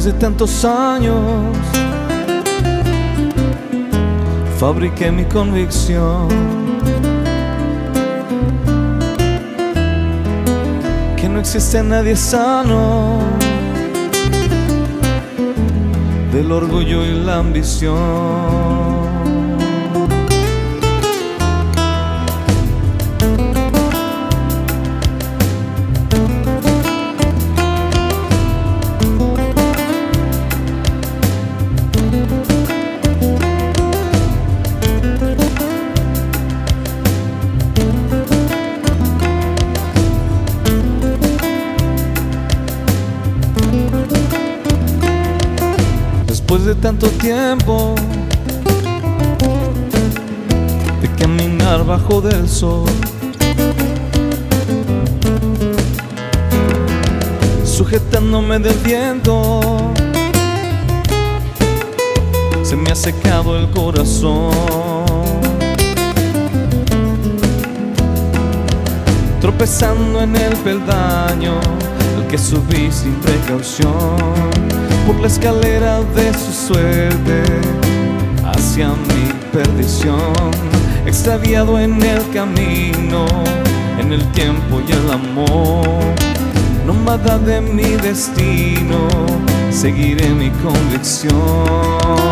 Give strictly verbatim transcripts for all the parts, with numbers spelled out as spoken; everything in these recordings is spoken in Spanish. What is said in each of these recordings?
de tantos años fabriqué mi convicción que no existe nadie sano del orgullo y la ambición. Después de tanto tiempo de caminar bajo del sol, sujetándome del viento, se me ha secado el corazón. Tropezando en el peldaño al que subí sin precaución, por la escalera de su suerte hacia mi perdición, extraviado en el camino, en el tiempo y el amor, nómada de mi destino, seguiré mi convicción.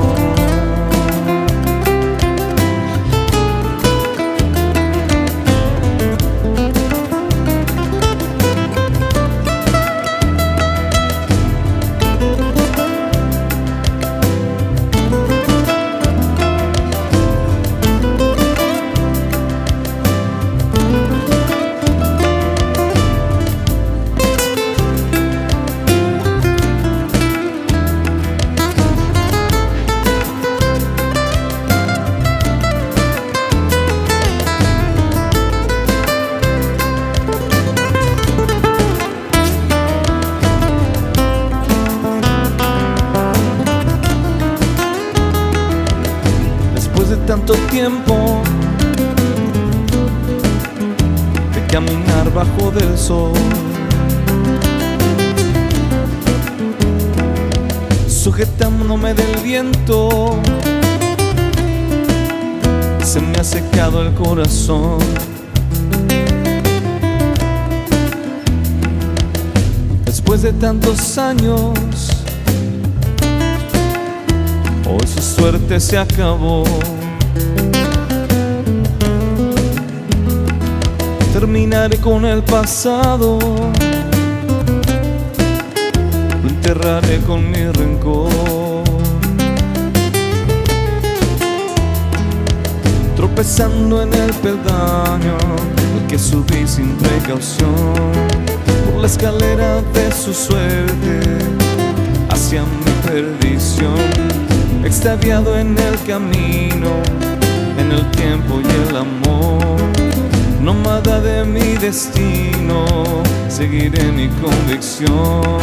Tanto tiempo de caminar bajo del sol, sujetándome del viento, se me ha secado el corazón. Después de tantos años, hoy su suerte se acabó. Terminaré con el pasado, lo enterraré con mi rencor. Tropezando en el peldaño al que subí sin precaución, por la escalera de su suerte hacia mi perdición, extraviado en el camino, en el tiempo y el amor, nómada de mi destino, seguiré mi convicción.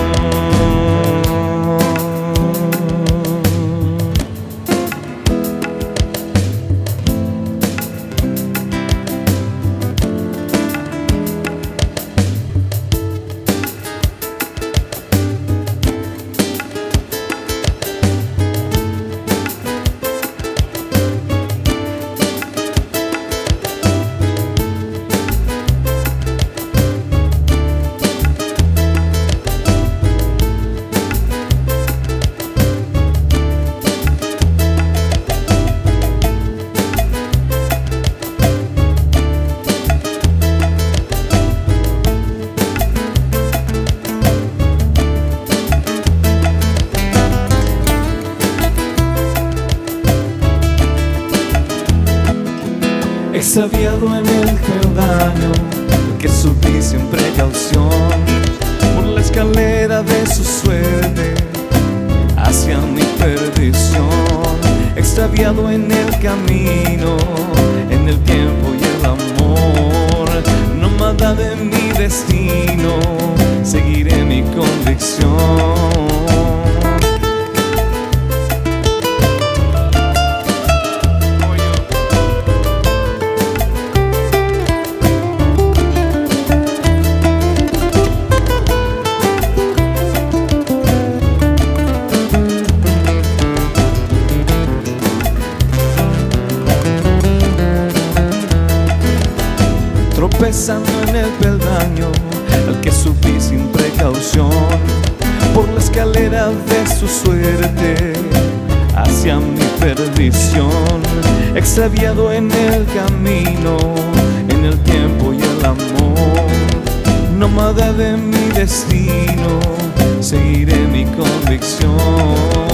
Extraviado en el peldaño que subí sin precaución, por la escalera de su suerte hacia mi perdición, extraviado en el camino, en el tiempo y el amor, nómada de mi destino, seguiré mi convicción. tropezando en el peldaño al que subí sin precaución, por la escalera de su suerte hacia mi perdición, extraviado en el camino, en el tiempo y el amor, nómada de mi destino, seguiré mi convicción.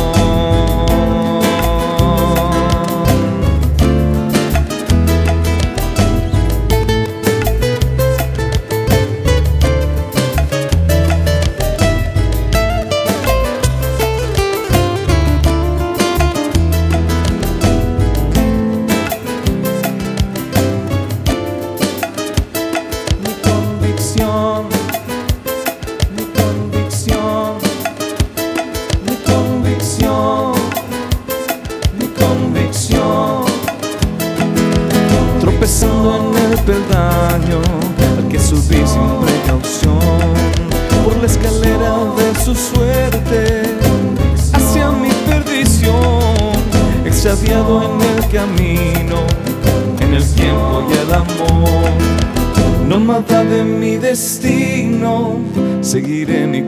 Tropezando en el peldaño al que subí sin precaución, por la escalera de su suerte hacia mi perdición, extraviado en el camino, en el tiempo y el amor, nómada de mi destino, seguiré mi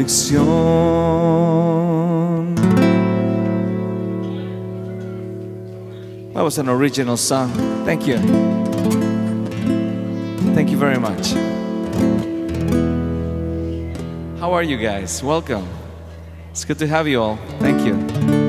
convicción. That was an original song. Thank you. Thank you very much. How are you guys? Welcome. It's good to have you all. Thank you.